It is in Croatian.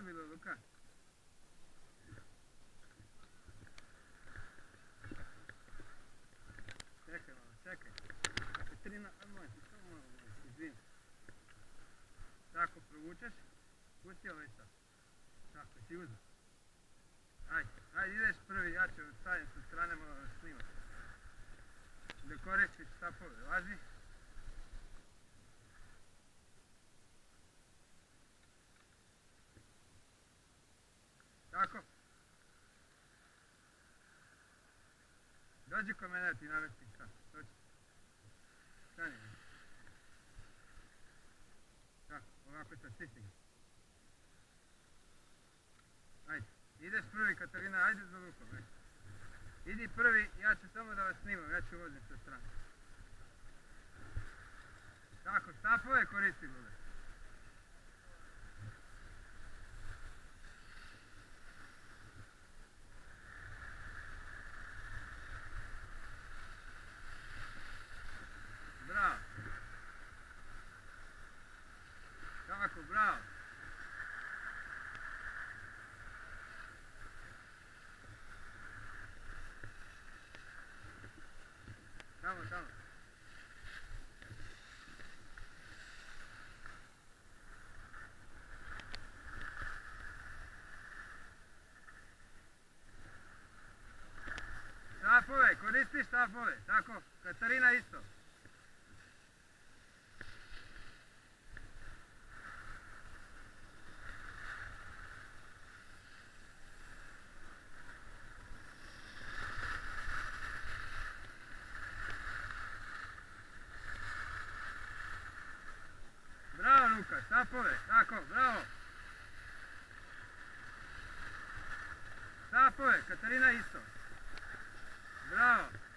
bilo, Luka? Čekaj malo, čekaj. Katarina, moj, samo malo, izvini. Tako, provučeš. Pusti ovaj sad. Tako, si uzeo. Ajde, ideš prvi, ja ću stavim sa strane malo da snimam. Da koristiš štapove, važi? Tako. Dođi kod mene da ti namestim sad, dođi. Stani. Tako, ovako sad stisni. Ajde, ideš prvi Katarina, ajde za rukom. Idi prvi, ja ću samo da vas snimam, ja ću vozim sa strane. Tako, štapove koristi bude. Bravo. Tako, bravo. Tamo. Štapove, koristi štapove, tako, Katarina isto. Bravo Luka, štapove, tako, bravo. Štapove, Katarina isto. Bravo.